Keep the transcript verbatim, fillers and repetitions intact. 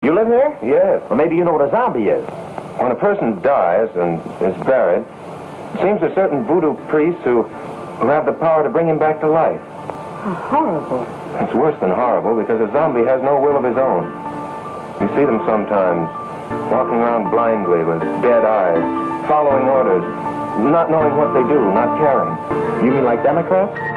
You live here? Yes. Well, maybe you know what a zombie is. When a person dies and is buried, it seems there's certain voodoo priests who, who have the power to bring him back to life. How horrible. It's worse than horrible because a zombie has no will of his own. You see them sometimes, walking around blindly with dead eyes, following orders, not knowing what they do, not caring. You mean like Democrats?